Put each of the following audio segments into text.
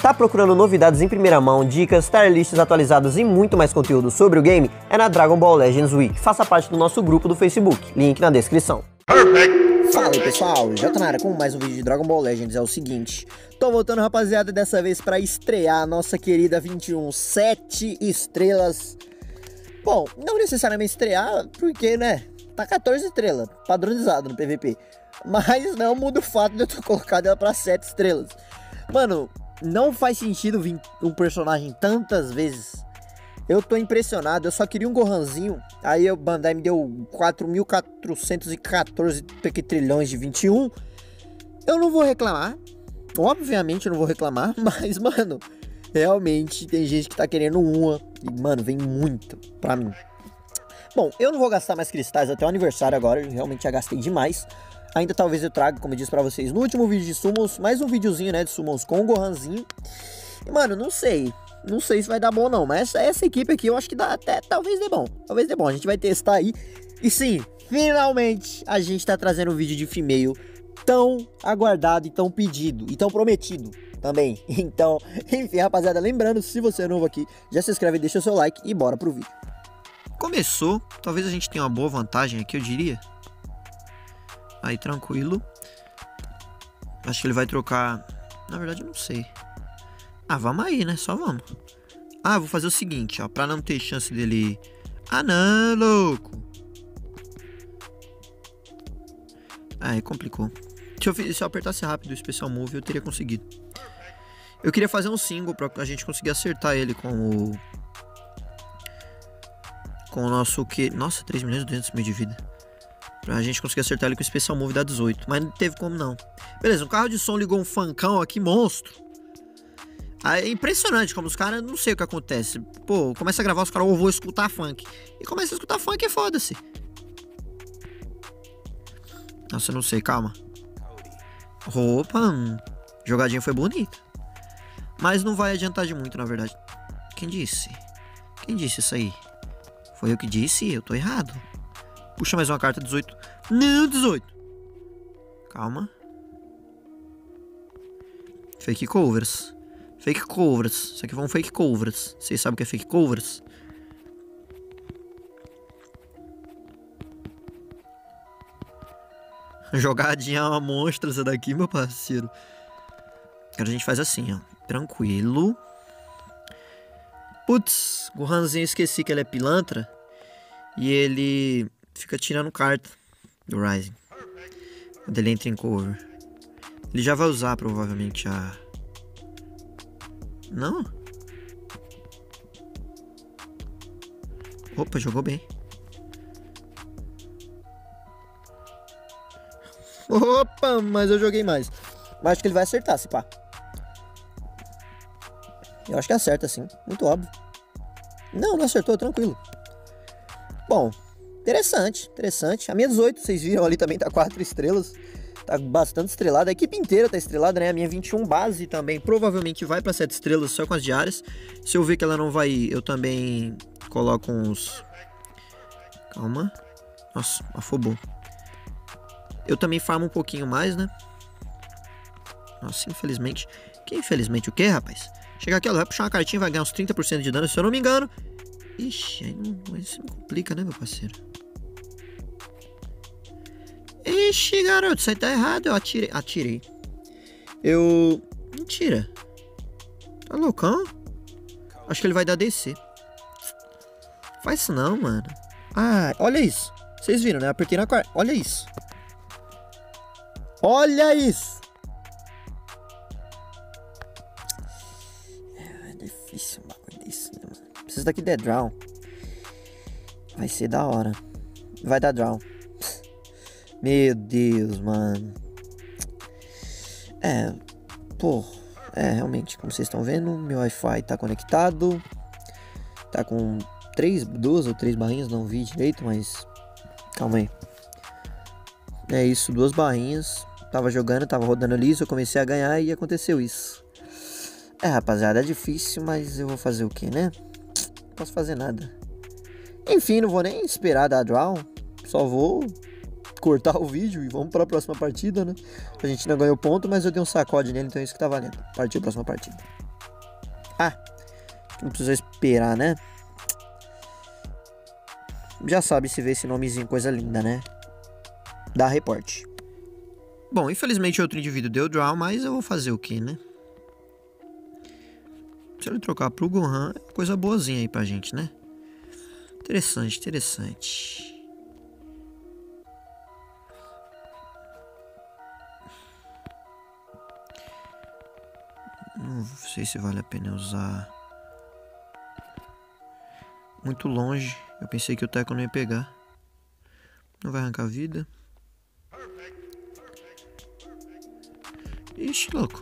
Tá procurando novidades em primeira mão, dicas, tier lists atualizadas e muito mais conteúdo sobre o game? É na Dragon Ball Legends Week. Faça parte do nosso grupo do Facebook, link na descrição. Fala aí pessoal, já tô na área com mais um vídeo de Dragon Ball Legends. É o seguinte, tô voltando rapaziada, dessa vez pra estrear a nossa querida 21, 7 estrelas. Bom, não necessariamente estrear, porque né, tá 14 estrelas, padronizado no PVP. Mas não muda o fato de eu ter colocado ela pra 7 estrelas. Mano, não faz sentido vir um personagem tantas vezes. Eu tô impressionado, eu só queria um Gohanzinho. Aí o Bandai me deu 4.414 trilhões de 21. Eu não vou reclamar. Obviamente eu não vou reclamar. Mas, mano, realmente tem gente que tá querendo uma. E, mano, vem muito pra mim. Bom, eu não vou gastar mais cristais até o aniversário agora. Eu realmente já gastei demais. Ainda talvez eu traga, como eu disse pra vocês, no último vídeo de Summons, mais um videozinho, né, de Summons com o Gohanzinho. E, mano, não sei se vai dar bom não, mas essa equipe aqui eu acho que dá até, talvez dê bom, a gente vai testar aí. E sim, finalmente a gente tá trazendo um vídeo de female tão aguardado e tão pedido, e tão prometido também. Então, enfim, rapaziada, lembrando, se você é novo aqui, já se inscreve, deixa o seu like e bora pro vídeo. Começou, talvez a gente tenha uma boa vantagem aqui, eu diria. Aí, tranquilo. Acho que ele vai trocar... Na verdade, eu não sei. Ah, vamos aí, né? Só vamos. Ah, vou fazer o seguinte, ó. Pra não ter chance dele... Ah, não, louco. Aí, complicou. Se eu apertasse rápido o Special Move, eu teria conseguido. Eu queria fazer um single pra a gente conseguir acertar ele com o... Com o nosso... Nossa, 3 milhões e 200 mil de vida. Pra gente conseguir acertar ele com o Special Move da 18. Mas não teve como não. Beleza, um carro de som ligou um funkão aqui, monstro. É impressionante como os caras, não sei o que acontece. Pô, começa a gravar, os caras, ou vou escutar funk. E começa a escutar funk, é foda-se. Nossa, eu não sei, calma. Opa, jogadinha foi bonita. Mas não vai adiantar de muito, na verdade. Quem disse? Quem disse isso aí? Foi eu que disse? Eu tô errado. Puxa mais uma carta, 18. Não, 18. Calma. Fake covers. Fake covers. Isso aqui vão fake covers. Vocês sabem o que é fake covers? Jogadinha uma monstra essa daqui, meu parceiro. Agora a gente faz assim, ó. Tranquilo. Putz, Gohanzinho, esqueci que ele é pilantra. E ele... fica tirando carta do Rising quando ele entra em cover. Ele já vai usar provavelmente a... Não? Opa, jogou bem. Opa, mas eu joguei mais. Mas acho que ele vai acertar, se pá. Eu acho que acerta sim, muito óbvio. Não acertou, tranquilo. Bom, interessante. A minha 18, vocês viram ali também, tá 4 estrelas. Tá bastante estrelada. A equipe inteira tá estrelada, né? A minha 21 base também provavelmente vai pra 7 estrelas só com as diárias. Se eu ver que ela não vai ir, eu também coloco uns... Calma. Nossa, afobou. Eu também farmo um pouquinho mais, né? Nossa, infelizmente. Que infelizmente o quê, rapaz? Chegar aqui, ela vai puxar uma cartinha e vai ganhar uns 30% de dano, se eu não me engano. Ixi, aí não, isso não complica, né, meu parceiro? Ixi, garoto, isso aí tá errado. Eu atirei. Mentira. Tá loucão? Acho que ele vai dar DC. Faz isso não, mano. Ah, olha isso. Vocês viram, né? Apertei na quarta. Olha isso. Olha isso. É difícil um bagulho desse, né, mano? Precisa daqui de draw. Vai ser da hora. Vai dar draw. Meu Deus, mano. Pô. Realmente, como vocês estão vendo, meu Wi-Fi tá conectado. Tá com 2 ou 3 barrinhas, não vi direito, mas... Calma aí. É isso, 2 barrinhas. Tava jogando, tava rodando ali, eu comecei a ganhar e aconteceu isso. Rapaziada, é difícil, mas eu vou fazer o que, né? Não posso fazer nada. Enfim, não vou nem esperar dar draw. Só vou cortar o vídeo e vamos para a próxima partida, né? A gente não ganhou ponto, mas eu dei um sacode nele, então é isso que tá valendo. Partiu a próxima partida. Ah, não precisa esperar, né? Já sabe se vê esse nomezinho, coisa linda, né? Dá reporte. Bom, infelizmente outro indivíduo deu draw, mas eu vou fazer o que, né? Se ele trocar pro Gohan, é coisa boazinha aí pra gente, né? Interessante, interessante. Não sei se vale a pena usar. Muito longe. Eu pensei que o Teco não ia pegar. Não vai arrancar vida. Ixi, louco.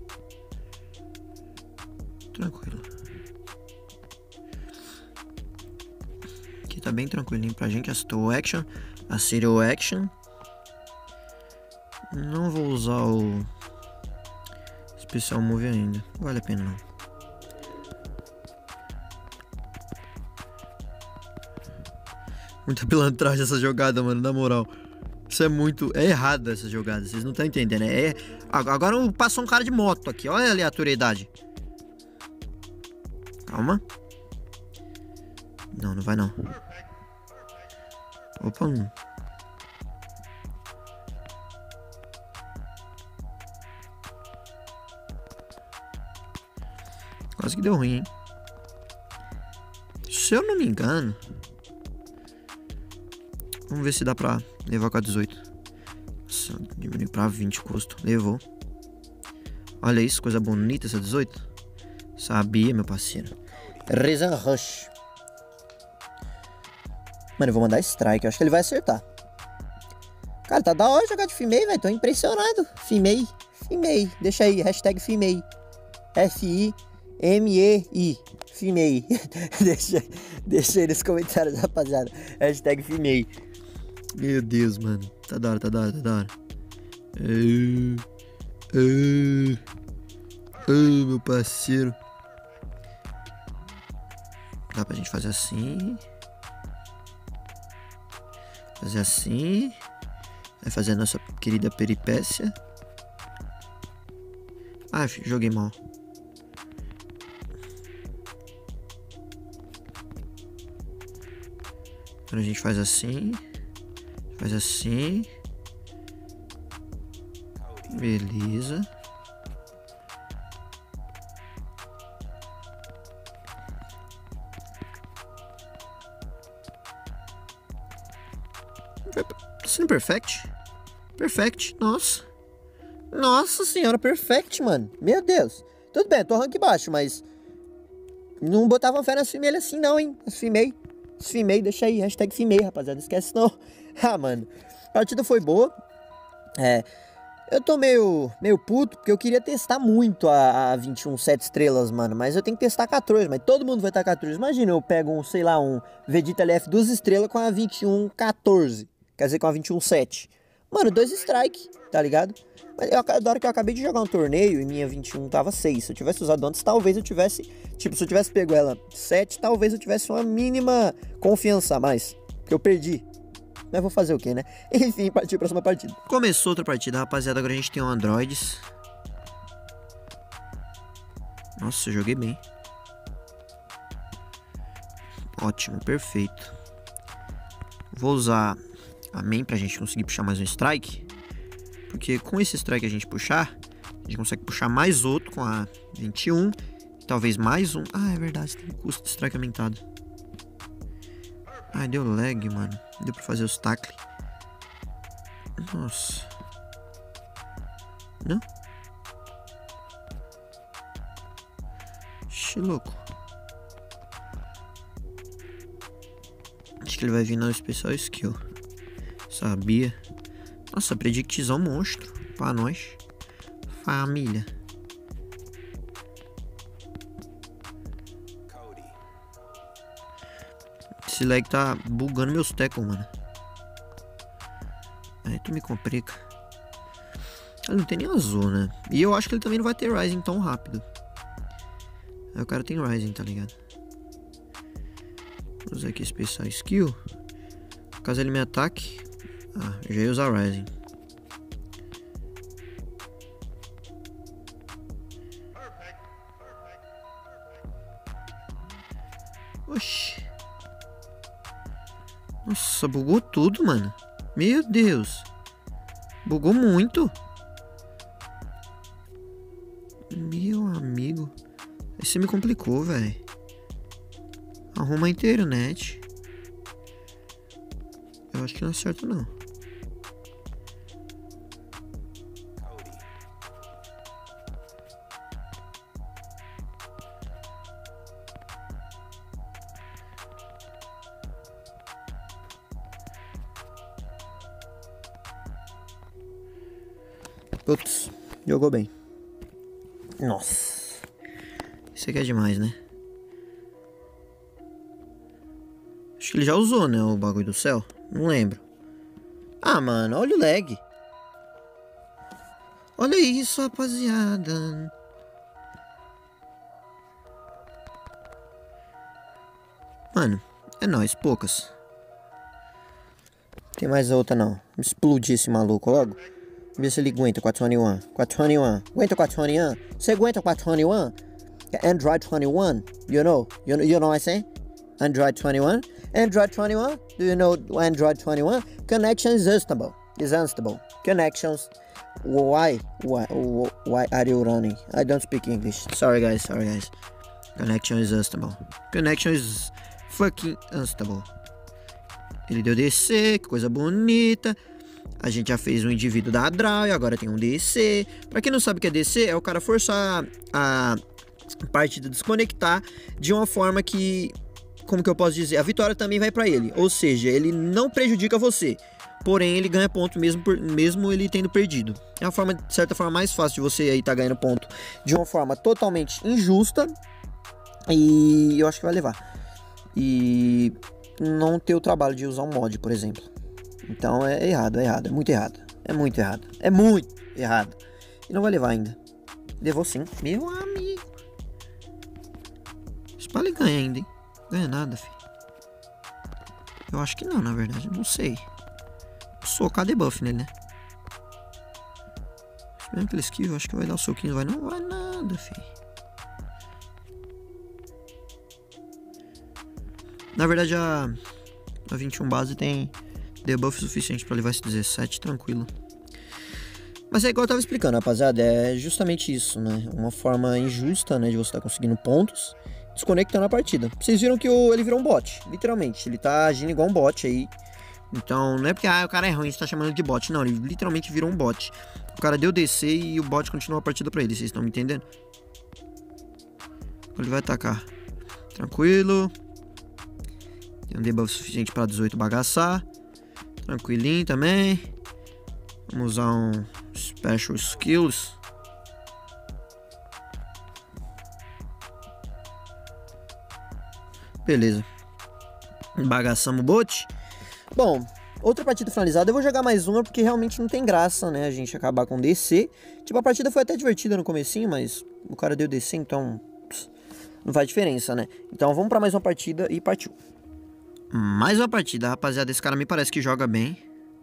Tranquilo. Aqui tá bem tranquilinho pra gente. Assistou Action. A Serial Action. Não vou usar o Special Move ainda. Não vale a pena não. Muita pilantragem essa jogada, mano, na moral. Isso é muito... É errado essa jogada, vocês não estão entendendo, né? Agora passou um cara de moto aqui, olha a aleatoriedade. Calma. Não, não vai não. Opa, Quase que deu ruim, hein? Se eu não me engano... Vamos ver se dá pra levar com a 18. Nossa, diminuiu pra 20 o custo. Levou. Olha isso, coisa bonita essa 18. Sabia, meu parceiro. Reason Rush. Mano, eu vou mandar strike. Eu acho que ele vai acertar. Cara, tá da hora jogar de Fimei, velho. Tô impressionado. Fimei. Fimei. Deixa aí. Hashtag Fimei. F-I-M-E-I. Fimei. deixa aí nos comentários, rapaziada. Hashtag Fimei. Meu Deus, mano. Tá da hora, tá da hora, tá da hora. Meu parceiro. Dá pra gente fazer assim. Fazer assim. Vai fazer a nossa querida peripécia. Ah, joguei mal. Agora a gente faz assim. Faz assim. Beleza. Tá sendo perfect? Perfect, nossa. Nossa senhora, perfect, mano. Meu Deus. Tudo bem, eu tô rank baixo, mas... Não botava fé nas Fimei assim não, hein. As Fimei. Fimei, deixa aí. Hashtag Fimei, rapaziada. Esquece não. Ah, mano. A partida foi boa. Eu tô meio puto, porque eu queria testar muito a 21 7 estrelas, mano. Mas eu tenho que testar 14, mas todo mundo vai estar 14. Imagina, eu pego um, sei lá, um Vegeta LF 2 estrelas com a 21 14. Quer dizer, com a 21 7. Mano, 2 strike, tá ligado? Mas da hora que eu acabei de jogar um torneio e minha 21 tava 6. Se eu tivesse usado antes, talvez eu tivesse... Tipo, se eu tivesse pego ela 7, talvez eu tivesse uma mínima confiança a mais. Porque eu perdi. Mas vou fazer o que, né? Enfim, partiu a próxima partida. Começou outra partida, rapaziada. Agora a gente tem um Androids. Nossa, eu joguei bem. Ótimo, perfeito. Vou usar a main pra gente conseguir puxar mais um strike. Porque com esse strike a gente puxar, a gente consegue puxar mais outro com a 21. Talvez mais um. Ah, é verdade, tem custo de strike aumentado. Ai, deu lag, mano. Deu pra fazer os tackle. Nossa. Não? Ixi, louco. Acho que ele vai vir no especial skill. Sabia. Nossa, predictzão monstro. Pra nós. Família. Esse lag tá bugando meus tackle, mano. Aí tu me complica. Ele não tem nem azul, né? E eu acho que ele também não vai ter Rising tão rápido. Aí o cara tem Rising, tá ligado? Vou usar aqui especial skill. Caso ele me ataque. Ah, eu já ia usar Rising. Oxi. Nossa, bugou tudo, mano. Meu Deus. Bugou muito. Meu amigo. Aí você me complicou, velho. Arruma a internet. Eu acho que não é certo, não. Putz, jogou bem. Nossa. Isso aqui é demais, né? Acho que ele já usou, né? O bagulho do céu. Não lembro. Ah, mano, olha o lag. Olha isso, rapaziada. Mano, é nóis, poucas. Tem mais outra não. Explodir esse maluco logo. Vê se ele aguenta 421. 421. Aguenta 421? Você aguenta 421? Android 21. You know what I'm saying? Android 21. Android 21. Do you know Android 21? Connection is unstable. Is unstable. Connections. Why are you running? I don't speak English. Sorry guys. Connection is unstable. Connection is fucking unstable. Ele deu DC, que coisa bonita. A gente já fez um indivíduo da draw e agora tem um DC. Pra quem não sabe o que é DC, é o cara forçar a partida desconectar de uma forma que, como que eu posso dizer, a vitória também vai pra ele. Ou seja, ele não prejudica você, porém ele ganha ponto mesmo ele tendo perdido. É uma forma, de certa forma, mais fácil de você aí tá ganhando ponto de uma forma totalmente injusta. E eu acho que vai levar. E não ter o trabalho de usar um mod, por exemplo. Então é errado, é muito errado. É muito errado. E não vai levar ainda. Levou sim, meu amigo. Spale ganha ainda, hein? Ganha nada, filho. Eu acho que não, na verdade, não sei. Socar debuff nele, né? Mesmo que ele esquiva, eu acho que vai dar um soquinho. Não vai nada, filho. Na verdade, a 21 base tem debuff suficiente pra levar esse 17 tranquilo. Mas é igual eu tava explicando, rapaziada, é justamente isso, né? Uma forma injusta, né, de você estar conseguindo pontos, desconectando a partida. Vocês viram que ele virou um bot, literalmente. Ele tá agindo igual um bot aí. Então, não é porque o cara é ruim, você tá chamando ele de bot. Não, ele literalmente virou um bot. O cara deu DC e o bot continuou a partida pra ele, vocês estão me entendendo? Ele vai atacar. Tranquilo. Tem um debuff suficiente pra 18 bagaçar. Tranquilinho também. Vamos usar um Special Skills. Beleza. Bagaçamos o bot. Bom, outra partida finalizada. Eu vou jogar mais uma porque realmente não tem graça, né? A gente acabar com DC. Tipo, a partida foi até divertida no comecinho, mas o cara deu DC, então não faz diferença, né? Então vamos pra mais uma partida e partiu. Mais uma partida, rapaziada. Esse cara me parece que joga bem.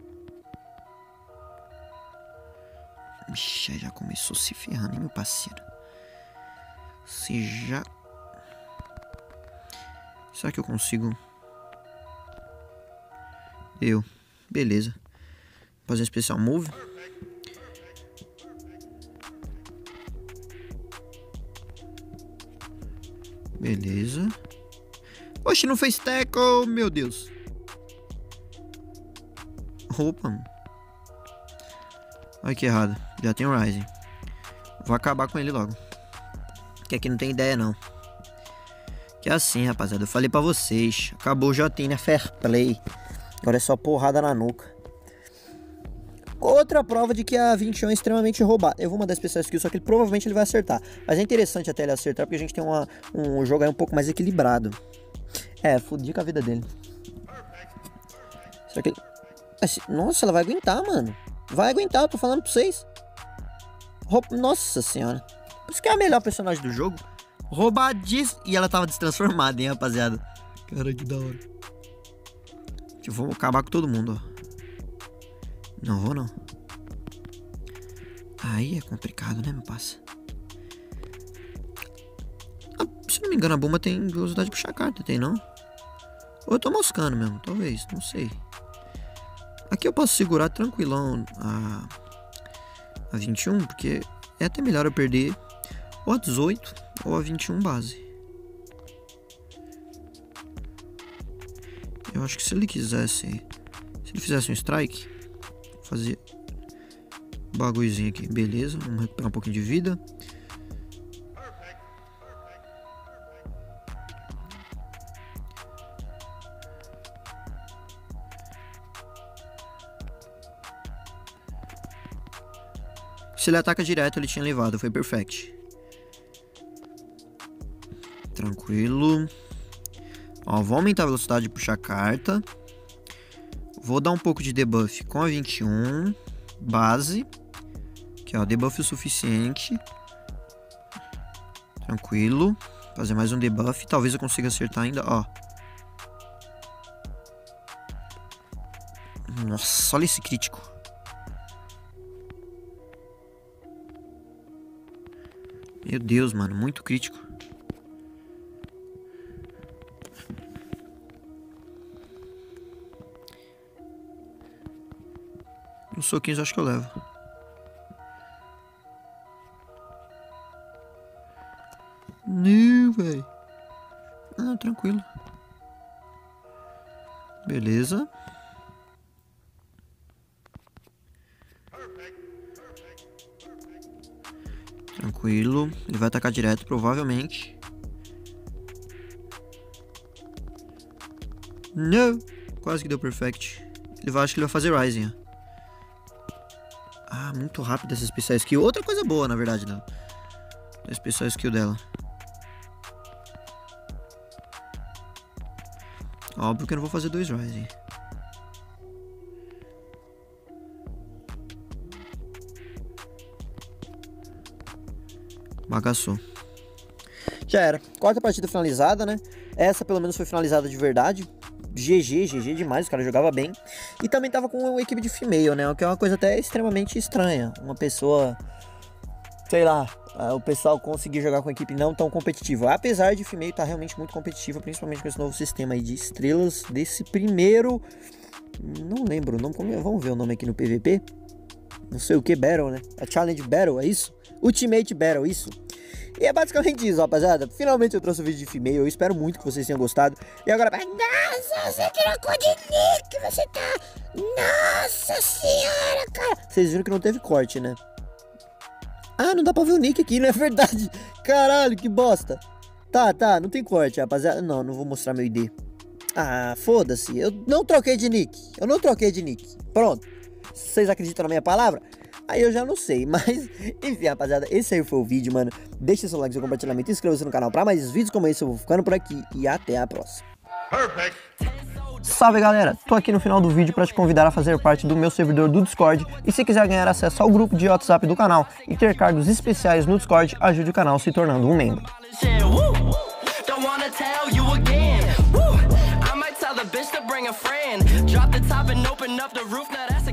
Ixi, já começou se ferrando, hein, meu parceiro. Se já... Será que eu consigo? Beleza. Fazer um especial move. Beleza. Oxe, não fez tackle, meu Deus. Opa, mano. Olha que errado. Já tem o Ryzen. Vou acabar com ele logo. Que aqui não tem ideia, não. Que é assim, rapaziada. Eu falei pra vocês. Acabou o Jotinha Fair Play. Agora é só porrada na nuca. Outra prova de que a 21 é extremamente roubada. Eu vou mandar especial skill, só que provavelmente ele vai acertar. Mas é interessante até ele acertar, porque a gente tem um jogo aí um pouco mais equilibrado. É, fudi com a vida dele. Será que ele... Nossa, ela vai aguentar, mano. Vai aguentar, eu tô falando pra vocês. Nossa senhora. Por isso que é a melhor personagem do jogo. Roubadíssima. E ela tava destransformada, hein, rapaziada. Cara, que da hora. Eu vou acabar com todo mundo, ó. Não vou, não. Aí é complicado, né, meu parça? Se não me me engano, a bomba tem velocidade de puxar carta, tem não? Ou eu tô moscando mesmo, talvez, não sei. Aqui eu posso segurar tranquilão a 21, porque é até melhor eu perder ou a 18 ou a 21 base. Eu acho que se ele quisesse... Se ele fizesse um strike, vou fazer um bagulhozinho aqui. Beleza, vamos recuperar um pouquinho de vida. Se ele ataca direto, ele tinha levado. Foi perfect. Tranquilo. Ó, vou aumentar a velocidade de puxar carta. Vou dar um pouco de debuff com a 21. Base. Aqui, ó. Debuff o suficiente. Tranquilo. Fazer mais um debuff. Talvez eu consiga acertar ainda, ó. Nossa, olha esse crítico. Meu Deus, mano. Muito crítico. Uns soquinhos eu acho que eu levo. Não, velho. Ah, tranquilo. Beleza. Tranquilo. Ele vai atacar direto, provavelmente. Não. Quase que deu perfect. Ele vai, acho que ele vai fazer Rising. Ah, muito rápido essa especial skill. Outra coisa boa, na verdade, da especial skill dela. Óbvio que eu não vou fazer 2 Rising. Bagaçou. Já era. Quarta partida finalizada, né? Essa pelo menos foi finalizada de verdade. GG demais, o cara jogava bem. E também tava com uma equipe de female, né? O que é uma coisa até extremamente estranha. Uma pessoa, sei lá, o pessoal conseguir jogar com uma equipe não tão competitiva. Apesar de female estar realmente muito competitiva, principalmente com esse novo sistema aí de estrelas desse primeiro... Não lembro o nome, vamos ver o nome aqui no PVP. Não sei o que, Battle, né? A Challenge Battle, é isso? Ultimate Battle, isso. E é basicamente isso, rapaziada. Finalmente eu trouxe o vídeo de female. Eu espero muito que vocês tenham gostado. E agora... Nossa, você trocou de nick. Você tá... Nossa senhora, cara. Vocês viram que não teve corte, né? Ah, não dá pra ver o nick aqui, não é verdade? Caralho, que bosta. Tá, não tem corte, rapaziada. Não vou mostrar meu ID. Ah, foda-se. Eu não troquei de nick. Pronto. Vocês acreditam na minha palavra? Aí eu já não sei, mas enfim, rapaziada, esse aí foi o vídeo, mano. Deixa seu like, seu compartilhamento, inscreva-se no canal pra mais vídeos como esse. Eu vou ficando por aqui e até a próxima. Perfect. Salve, galera, tô aqui no final do vídeo pra te convidar a fazer parte do meu servidor do Discord. E se quiser ganhar acesso ao grupo de WhatsApp do canal e ter cargos especiais no Discord, ajude o canal se tornando um membro. Drop the top and open up the roof, now that's